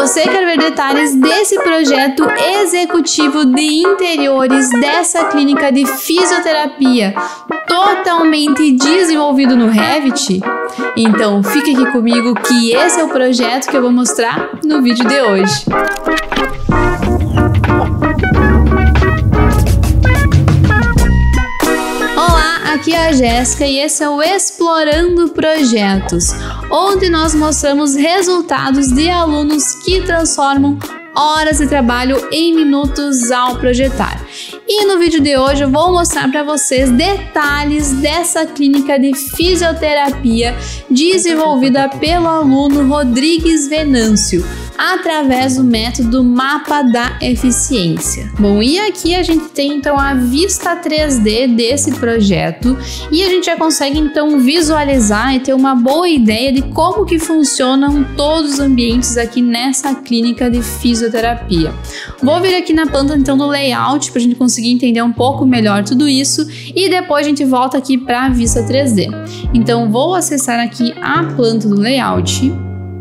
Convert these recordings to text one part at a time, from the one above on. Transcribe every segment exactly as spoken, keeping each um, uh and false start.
você quer ver detalhes desse projeto executivo de interiores dessa clínica de fisioterapia totalmente desenvolvido no Revit? Então fique aqui comigo que esse é o projeto que eu vou mostrar no vídeo de hoje. Olá, aqui é a Jéssica e esse é o Explorando Projetos, onde nós mostramos resultados de alunos que transformam horas de trabalho em minutos ao projetar. E no vídeo de hoje eu vou mostrar para vocês detalhes dessa clínica de fisioterapia desenvolvida pelo aluno Rodrigues Venâncio, através do método Mapa da Eficiência. Bom, e aqui a gente tem então a vista três D desse projeto e a gente já consegue então visualizar e ter uma boa ideia de como que funcionam todos os ambientes aqui nessa clínica de fisioterapia. Vou vir aqui na planta então do layout para a gente conseguir entender um pouco melhor tudo isso e depois a gente volta aqui para a vista três D. Então vou acessar aqui a planta do layout.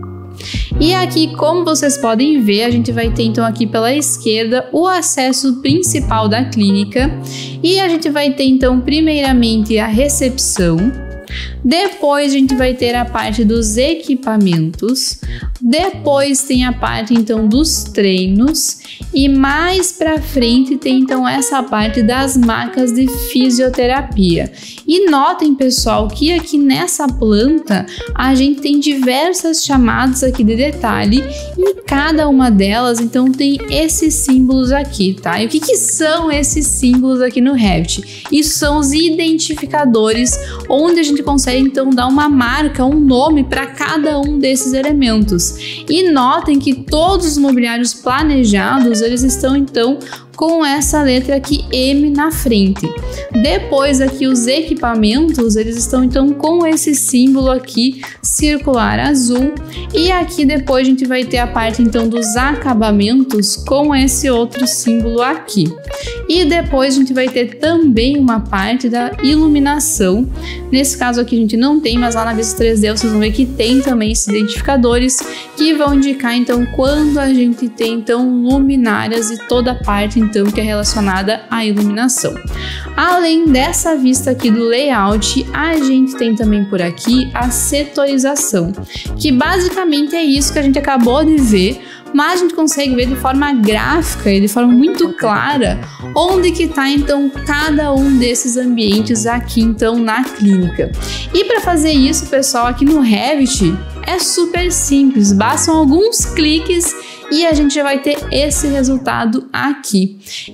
E aqui, como vocês podem ver, a gente vai ter então aqui pela esquerda o acesso principal da clínica e a gente vai ter então primeiramente a recepção, depois a gente vai ter a parte dos equipamentos, depois tem a parte então dos treinos e mais para frente tem então essa parte das macas de fisioterapia. E notem, pessoal, que aqui nessa planta a gente tem diversas chamadas aqui de detalhe e cada uma delas então tem esses símbolos aqui, tá? E o que que são esses símbolos aqui no Revit? Isso são os identificadores, onde a gente consegue então dar uma marca, um nome para cada um desses elementos. E notem que todos os mobiliários planejados, eles estão então com essa letra aqui M na frente. Depois aqui os equipamentos, eles estão então com esse símbolo aqui circular azul e aqui depois a gente vai ter a parte então dos acabamentos com esse outro símbolo aqui. E depois a gente vai ter também uma parte da iluminação. Nesse caso aqui a gente não tem, mas lá na vista três D vocês vão ver que tem também esses identificadores que vão indicar então quando a gente tem então luminárias e toda a parte então que é relacionada à iluminação. Além dessa vista aqui do layout, a gente tem também por aqui a setorização, que basicamente é isso que a gente acabou de ver, mas a gente consegue ver de forma gráfica e de forma muito clara onde que está então cada um desses ambientes aqui então na clínica. E para fazer isso, pessoal, aqui no Revit é super simples, bastam alguns cliques e a gente já vai ter esse resultado aqui.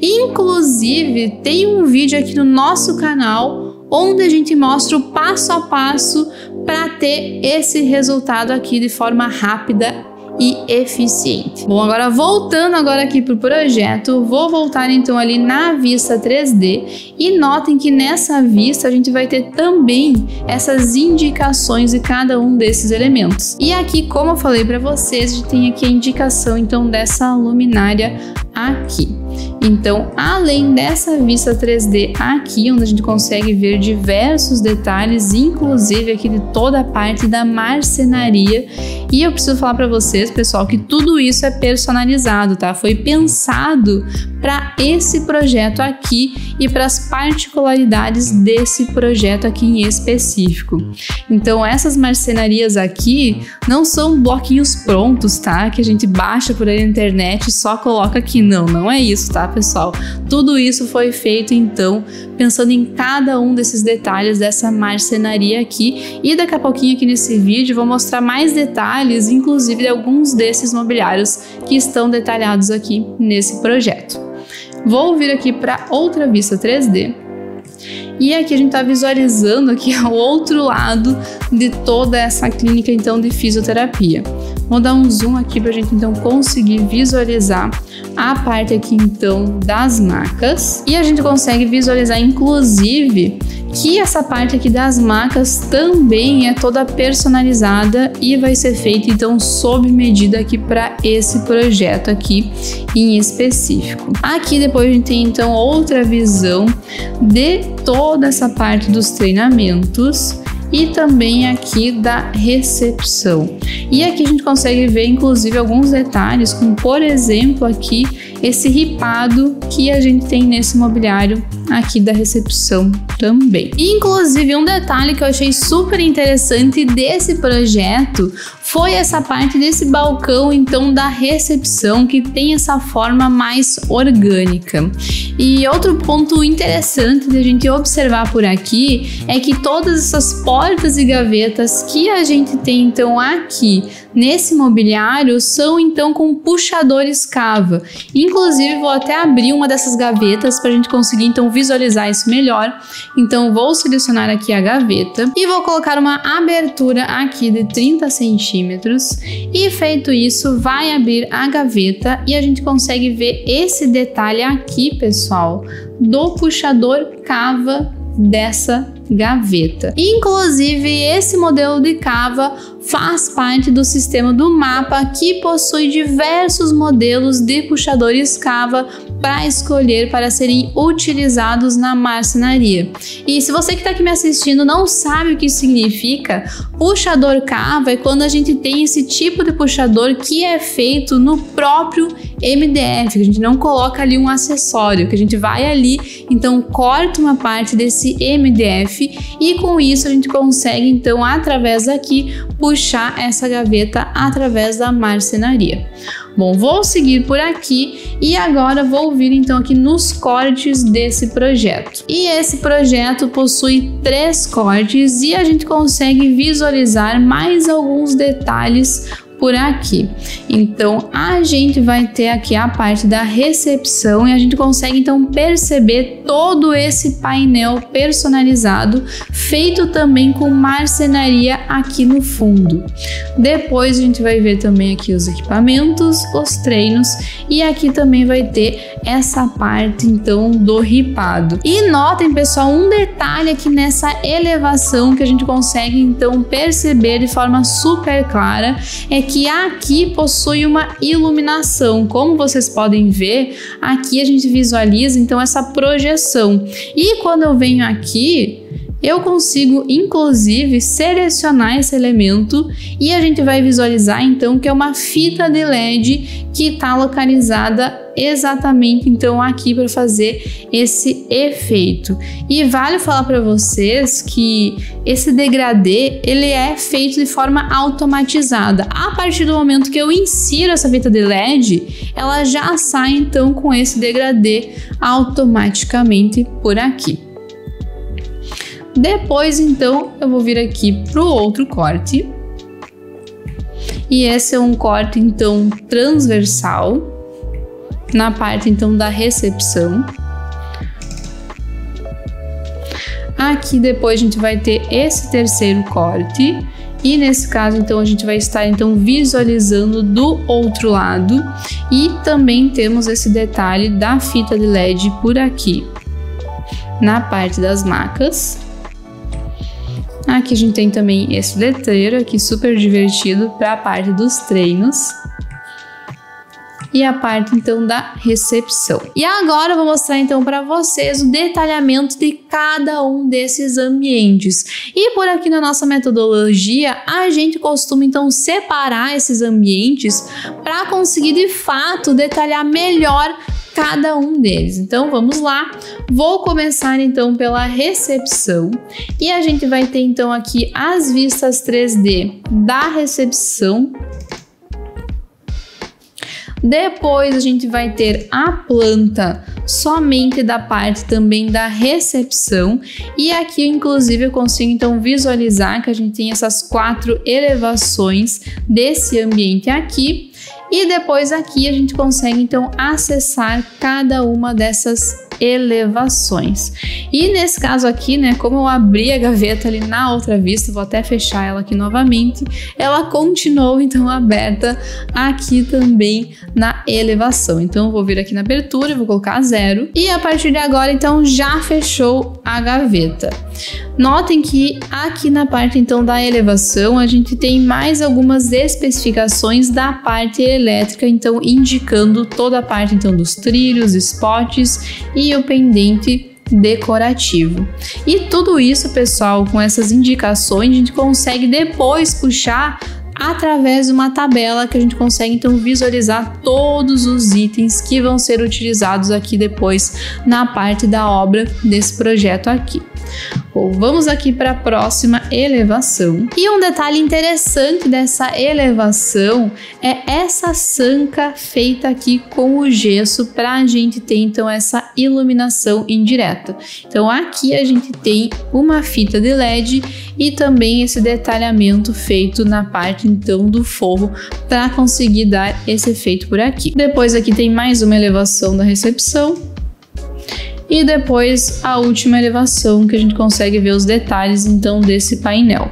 Inclusive, tem um vídeo aqui no nosso canal onde a gente mostra o passo a passo para ter esse resultado aqui de forma rápida e eficiente. Bom, agora voltando agora aqui para o projeto, vou voltar então ali na vista três D e notem que nessa vista a gente vai ter também essas indicações de cada um desses elementos. E aqui, como eu falei para vocês, a gente tem aqui a indicação então dessa luminária aqui. Então, além dessa vista três D aqui, onde a gente consegue ver diversos detalhes, inclusive aqui de toda a parte da marcenaria, e eu preciso falar para vocês, pessoal, que tudo isso é personalizado, tá? Foi pensado para esse projeto aqui e para as particularidades desse projeto aqui em específico. Então, essas marcenarias aqui não são bloquinhos prontos, tá? Que a gente baixa por aí na internet e só coloca aqui. Não, não é isso, tá, pessoal? Tudo isso foi feito, então, pensando em cada um desses detalhes dessa marcenaria aqui. E daqui a pouquinho aqui nesse vídeo eu vou mostrar mais detalhes, inclusive de alguns desses mobiliários que estão detalhados aqui nesse projeto. Vou vir aqui para outra vista três D. E aqui a gente está visualizando aqui o outro lado de toda essa clínica então de fisioterapia. Vou dar um zoom aqui para a gente então conseguir visualizar a parte aqui então das macas. E a gente consegue visualizar inclusive que essa parte aqui das macas também é toda personalizada e vai ser feita então sob medida aqui para esse projeto aqui em específico. Aqui depois a gente tem então outra visão de toda essa parte dos treinamentos e também aqui da recepção. E aqui a gente consegue ver inclusive alguns detalhes, como por exemplo aqui esse ripado que a gente tem nesse mobiliário aqui da recepção também. Inclusive um detalhe que eu achei super interessante desse projeto foi essa parte desse balcão então da recepção, que tem essa forma mais orgânica. E outro ponto interessante de a gente observar por aqui é que todas essas portas e gavetas que a gente tem então aqui nesse mobiliário são então com puxadores cava. Inclusive vou até abrir uma dessas gavetas para a gente conseguir então visualizar isso melhor. Então vou selecionar aqui a gaveta e vou colocar uma abertura aqui de trinta centímetros, e feito isso vai abrir a gaveta e a gente consegue ver esse detalhe aqui, pessoal, do puxador cava dessa gaveta. Inclusive esse modelo de cava faz parte do sistema do mapa, que possui diversos modelos de puxadores cava para escolher para serem utilizados na marcenaria. E se você que está aqui me assistindo não sabe o que isso significa, puxador cava é quando a gente tem esse tipo de puxador que é feito no próprio M D F, que a gente não coloca ali um acessório, que a gente vai ali, então corta uma parte desse M D F e com isso a gente consegue então através daqui puxar essa gaveta através da marcenaria. Bom, vou seguir por aqui e agora vou vir então aqui nos cortes desse projeto. E esse projeto possui três cortes e a gente consegue visualizar mais alguns detalhes por aqui. Então a gente vai ter aqui a parte da recepção e a gente consegue então perceber todo esse painel personalizado feito também com marcenaria aqui no fundo. Depois a gente vai ver também aqui os equipamentos, os treinos, e aqui também vai ter essa parte então do ripado. E notem, pessoal, um detalhe aqui nessa elevação que a gente consegue então perceber de forma super clara é que aqui possui uma iluminação. Como vocês podem ver, aqui a gente visualiza então essa projeção. E quando eu venho aqui, eu consigo inclusive selecionar esse elemento e a gente vai visualizar então que é uma fita de L E D que está localizada exatamente então aqui para fazer esse efeito. E vale falar para vocês que esse degradê ele é feito de forma automatizada. A partir do momento que eu insiro essa fita de L E D, ela já sai então com esse degradê automaticamente por aqui. Depois então eu vou vir aqui para o outro corte, e esse é um corte então transversal na parte então da recepção. Aqui depois a gente vai ter esse terceiro corte e nesse caso então a gente vai estar então visualizando do outro lado, e também temos esse detalhe da fita de L E D por aqui na parte das macas. Aqui a gente tem também esse letreiro aqui super divertido para a parte dos treinos. E a parte então da recepção. E agora eu vou mostrar então para vocês o detalhamento de cada um desses ambientes. E por aqui na nossa metodologia, a gente costuma então separar esses ambientes para conseguir de fato detalhar melhor cada um deles. Então vamos lá, vou começar então pela recepção e a gente vai ter então aqui as vistas três D da recepção. Depois a gente vai ter a planta somente da parte também da recepção, e aqui inclusive eu consigo então visualizar que a gente tem essas quatro elevações desse ambiente aqui. E depois aqui a gente consegue então acessar cada uma dessas elevações. E nesse caso aqui, né, como eu abri a gaveta ali na outra vista, vou até fechar ela aqui novamente, ela continuou então aberta aqui também na elevação. Então eu vou vir aqui na abertura, vou colocar zero e a partir de agora então já fechou a gaveta. Notem que aqui na parte então da elevação a gente tem mais algumas especificações da parte elétrica, então indicando toda a parte então dos trilhos, spots e o pendente decorativo. E tudo isso, pessoal, com essas indicações, a gente consegue depois puxar através de uma tabela que a gente consegue então visualizar todos os itens que vão ser utilizados aqui depois na parte da obra desse projeto aqui. Bom, vamos aqui para a próxima elevação. E um detalhe interessante dessa elevação é essa sanca feita aqui com o gesso para a gente ter então essa iluminação indireta. Então aqui a gente tem uma fita de L E D e também esse detalhamento feito na parte então do forro para conseguir dar esse efeito por aqui. Depois aqui tem mais uma elevação da recepção. E depois a última elevação que a gente consegue ver os detalhes então desse painel.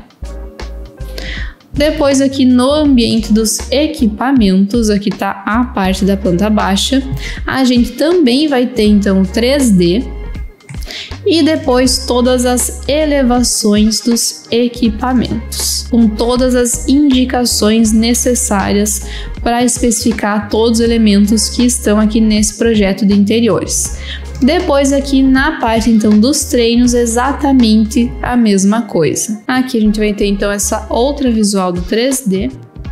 Depois aqui no ambiente dos equipamentos, aqui tá a parte da planta baixa, a gente também vai ter então três D e depois todas as elevações dos equipamentos, com todas as indicações necessárias para especificar todos os elementos que estão aqui nesse projeto de interiores. Depois aqui na parte então dos treinos, exatamente a mesma coisa. Aqui a gente vai ter então essa outra visual do três D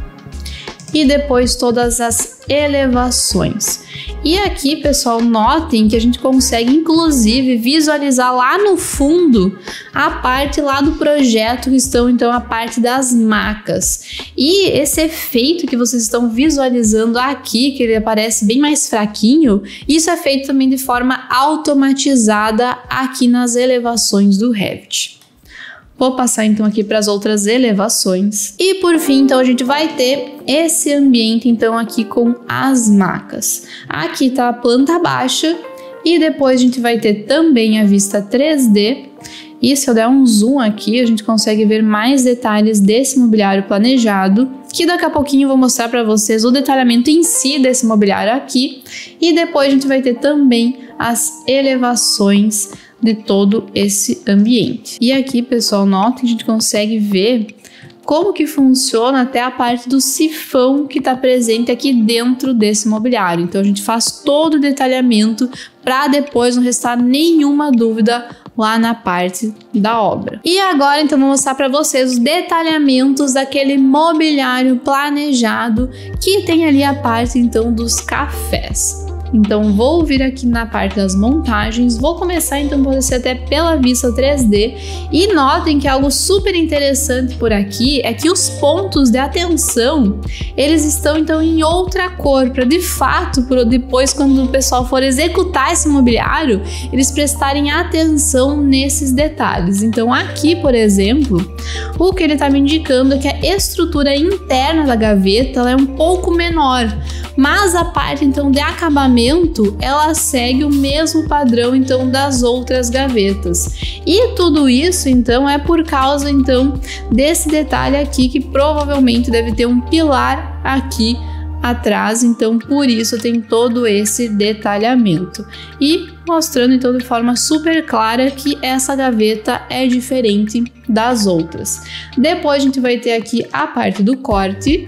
e depois todas as elevações. E aqui, pessoal, notem que a gente consegue inclusive visualizar lá no fundo a parte lá do projeto, que estão então a parte das macas. E esse efeito que vocês estão visualizando aqui, que ele aparece bem mais fraquinho, isso é feito também de forma automatizada aqui nas elevações do Revit. Vou passar então aqui para as outras elevações. E por fim, então a gente vai ter esse ambiente então aqui com as macas. Aqui tá a planta baixa e depois a gente vai ter também a vista três D. E se eu der um zoom aqui, a gente consegue ver mais detalhes desse mobiliário planejado, que daqui a pouquinho eu vou mostrar para vocês o detalhamento em si desse mobiliário aqui. E depois a gente vai ter também as elevações de todo esse ambiente. E aqui, pessoal, notem que a gente consegue ver como que funciona até a parte do sifão que está presente aqui dentro desse mobiliário. Então a gente faz todo o detalhamento para depois não restar nenhuma dúvida lá na parte da obra. E agora então vou mostrar para vocês os detalhamentos daquele mobiliário planejado que tem ali a parte então dos cafés. Então vou vir aqui na parte das montagens, vou começar então por descer até pela vista três D e notem que algo super interessante por aqui é que os pontos de atenção, eles estão então em outra cor, para de fato, por depois quando o pessoal for executar esse mobiliário, eles prestarem atenção nesses detalhes. Então aqui, por exemplo, o que ele está me indicando é que a estrutura interna da gaveta ela é um pouco menor, mas a parte então de acabamento ela segue o mesmo padrão então das outras gavetas. E tudo isso então é por causa então desse detalhe aqui que provavelmente deve ter um pilar aqui atrás, então por isso tem todo esse detalhamento. E mostrando então de forma super clara que essa gaveta é diferente das outras. Depois a gente vai ter aqui a parte do corte.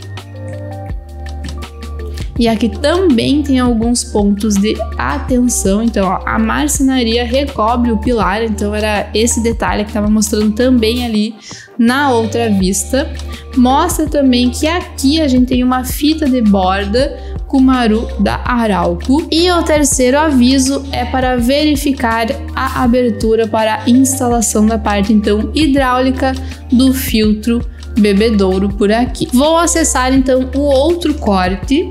E aqui também tem alguns pontos de atenção, então ó, a marcenaria recobre o pilar, então era esse detalhe que estava mostrando também ali na outra vista. Mostra também que aqui a gente tem uma fita de borda Kumaru da Arauco. E o terceiro aviso é para verificar a abertura para a instalação da parte então hidráulica do filtro bebedouro por aqui. Vou acessar então o outro corte.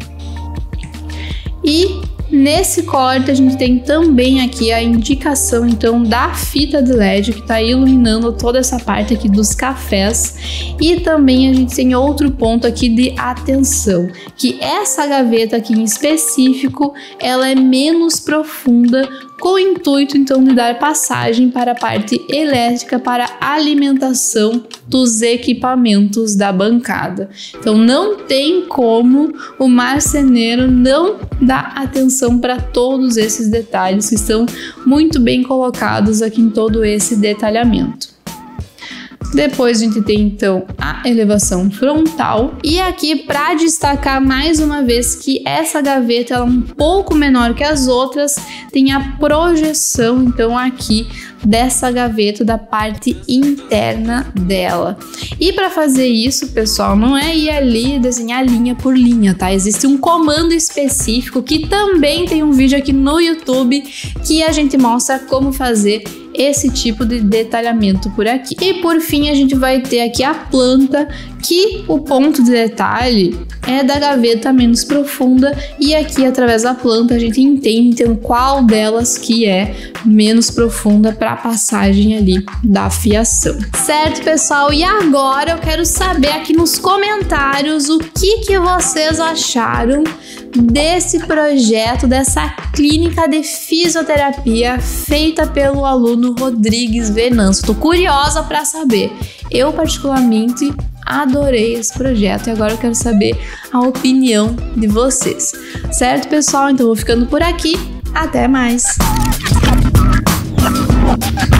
E nesse corte a gente tem também aqui a indicação então da fita de L E D que está iluminando toda essa parte aqui dos cafés. E também a gente tem outro ponto aqui de atenção, que essa gaveta aqui em específico ela é menos profunda, com o intuito então de dar passagem para a parte elétrica para a alimentação dos equipamentos da bancada. Então não tem como o marceneiro não dar atenção para todos esses detalhes que estão muito bem colocados aqui em todo esse detalhamento. Depois a gente tem então a elevação frontal. E aqui, para destacar mais uma vez que essa gaveta ela é um pouco menor que as outras, tem a projeção então aqui dessa gaveta da parte interna dela. E para fazer isso, pessoal, não é ir ali desenhar linha por linha, tá? Existe um comando específico que também tem um vídeo aqui no YouTube que a gente mostra como fazer esse tipo de detalhamento por aqui. E por fim a gente vai ter aqui a planta, que o ponto de detalhe é da gaveta menos profunda, e aqui através da planta a gente entende então qual delas que é menos profunda para a passagem ali da fiação. Certo, pessoal? E agora eu quero saber aqui nos comentários o que que vocês acharam desse projeto, dessa clínica de fisioterapia feita pelo aluno Rodrigues Venâncio. Tô curiosa para saber. Eu particularmente adorei esse projeto e agora eu quero saber a opinião de vocês. Certo, pessoal? Então vou ficando por aqui. Até mais!